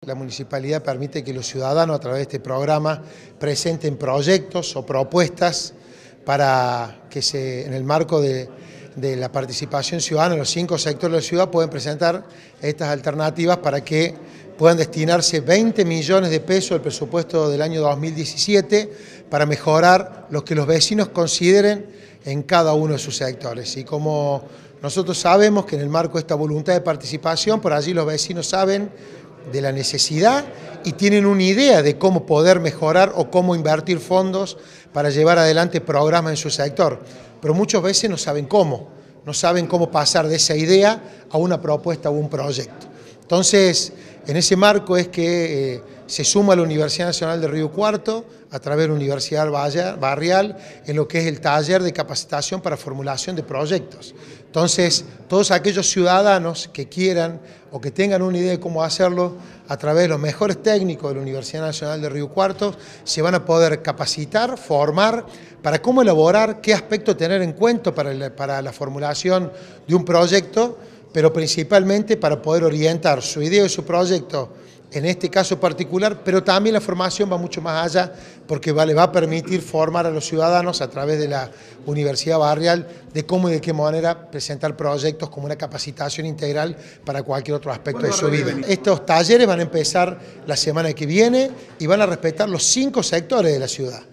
la municipalidad permite que los ciudadanos a través de este programa presenten proyectos o propuestas para que en el marco de la participación ciudadana en los 5 sectores de la ciudad pueden presentar estas alternativas para que puedan destinarse 20 millones de pesos del presupuesto del año 2017 para mejorar lo que los vecinos consideren en cada uno de sus sectores. Y como nosotros sabemos que en el marco de esta voluntad de participación, por allí los vecinos saben de la necesidad y tienen una idea de cómo poder mejorar o cómo invertir fondos para llevar adelante programas en su sector. Pero muchas veces no saben cómo pasar de esa idea a una propuesta o un proyecto. Entonces, en ese marco es que se suma la Universidad Nacional de Río Cuarto a través de la Universidad Barrial en lo que es el taller de capacitación para formulación de proyectos. Entonces, todos aquellos ciudadanos que quieran o que tengan una idea de cómo hacerlo, a través de los mejores técnicos de la Universidad Nacional de Río Cuarto, se van a poder capacitar, formar, para cómo elaborar, qué aspecto tener en cuenta para la formulación de un proyecto, pero principalmente para poder orientar su idea y su proyecto en este caso particular, pero también la formación va mucho más allá porque le va a permitir formar a los ciudadanos a través de la Universidad Barrial de cómo y de qué manera presentar proyectos como una capacitación integral para cualquier otro aspecto de su vida. Estos talleres van a empezar la semana que viene y van a respetar los 5 sectores de la ciudad.